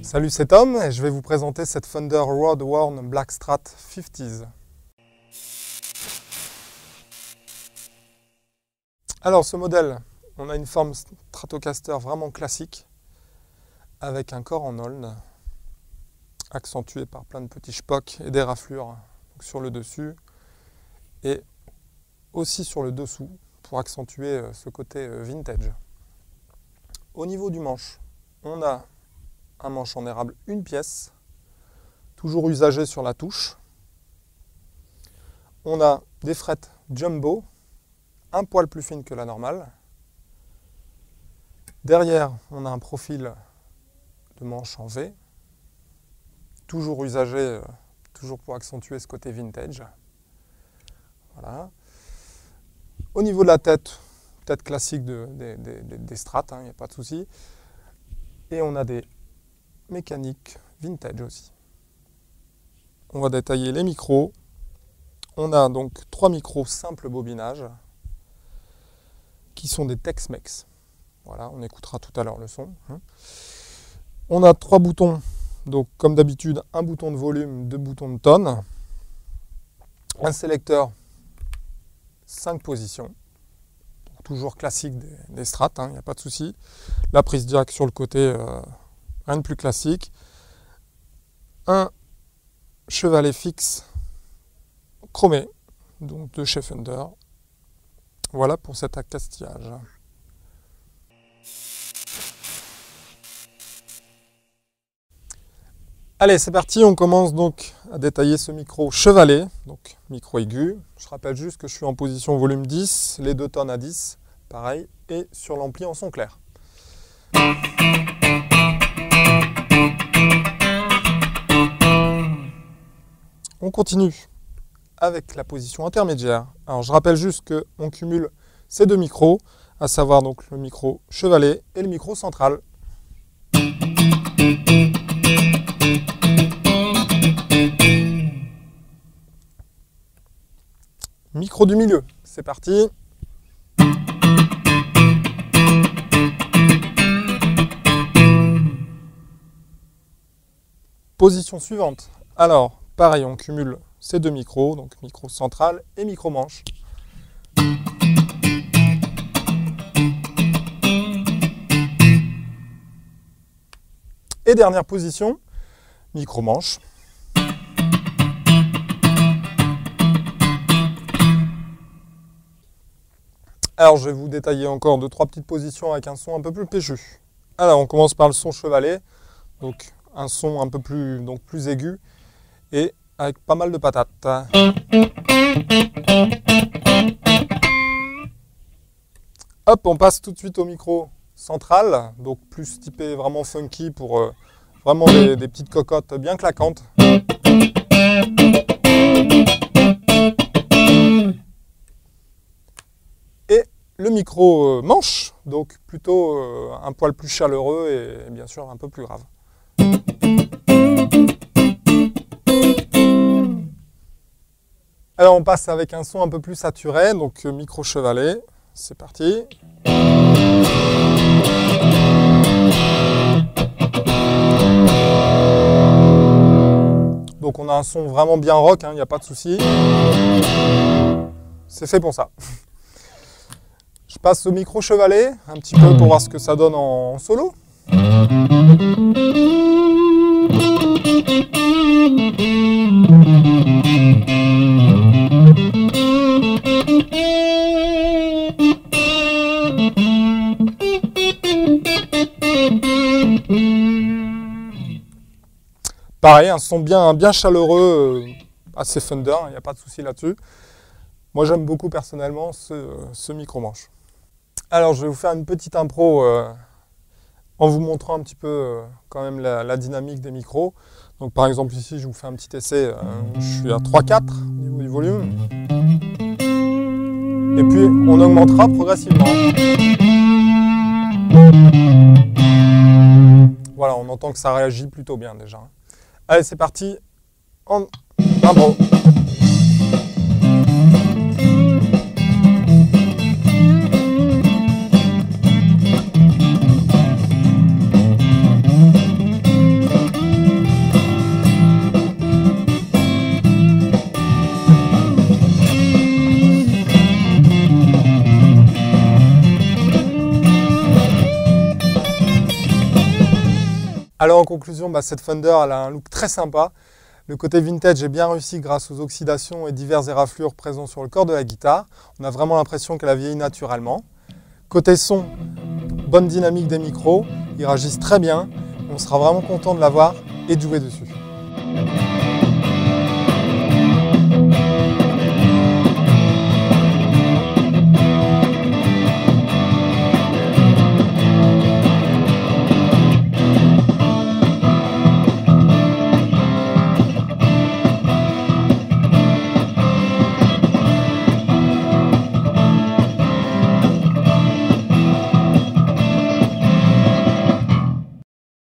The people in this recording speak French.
Salut, c'est Tom et je vais vous présenter cette Fender Rode Worn Black Strat 50s. Alors ce modèle, on a une forme Stratocaster vraiment classique avec un corps en aulne accentué par plein de petits spocks et des raflures sur le dessus et aussi sur le dessous pour accentuer ce côté vintage. Au niveau du manche, on a un manche en érable, une pièce, toujours usagé sur la touche. On a des frettes jumbo, un poil plus fine que la normale. Derrière, on a un profil de manche en V, toujours usagé, toujours pour accentuer ce côté vintage. Voilà. Au niveau de la tête, tête classique des Strats, il n'y a pas de souci. Et on a des mécaniques vintage aussi. On va détailler les micros. On a donc 3 micros simple bobinage qui sont des Tex-Mex. Voilà, on écoutera tout à l'heure le son. On a 3 boutons, donc comme d'habitude, un bouton de volume, 2 boutons de tonne, un sélecteur 5 positions, donc toujours classique des Strats, il n'y a pas de souci. La prise jack sur le côté, rien de plus classique. Un chevalet fixe chromé, donc de chez Fender. Voilà pour cet accastillage. Allez, c'est parti, on commence donc à détailler ce micro chevalet, donc micro aigu. Je rappelle juste que je suis en position volume 10, les 2 tonnes à 10, pareil, et sur l'ampli en son clair. On continue avec la position intermédiaire. Alors je rappelle juste qu'on cumule ces 2 micros, à savoir donc le micro chevalet et le micro central. Micro du milieu, c'est parti. Position suivante. Alors, pareil, on cumule ces 2 micros, donc micro central et micro manche. Et dernière position, micro manche. Alors, je vais vous détailler encore 2-3 petites positions avec un son un peu plus péchu. Alors, on commence par le son chevalet, donc un son un peu plus, plus aigu et avec pas mal de patates. Hop, on passe tout de suite au micro central, donc plus typé vraiment funky pour vraiment des petites cocottes bien claquantes. Et le micro manche, donc plutôt un poil plus chaleureux et bien sûr un peu plus grave. Alors on passe avec un son un peu plus saturé, donc micro chevalet, c'est parti. Donc on a un son vraiment bien rock, il n'y a pas de souci. C'est fait pour ça. Je passe au micro chevalet, un petit peu pour voir ce que ça donne en solo. Pareil, un son bien chaleureux, assez Fender, il n'y a pas de souci là-dessus. Moi j'aime beaucoup personnellement ce micro-manche. Alors je vais vous faire une petite impro en vous montrant un petit peu quand même la dynamique des micros. Donc par exemple ici je vous fais un petit essai, je suis à 3-4 au niveau du volume. Et puis on augmentera progressivement. Voilà, on entend que ça réagit plutôt bien déjà. Allez, c'est parti, en impro. Alors en conclusion, cette Thunder elle a un look très sympa. Le côté vintage est bien réussi grâce aux oxydations et diverses éraflures présents sur le corps de la guitare. On a vraiment l'impression qu'elle a vieilli naturellement. Côté son, bonne dynamique des micros, ils réagissent très bien. On sera vraiment content de l'avoir et de jouer dessus.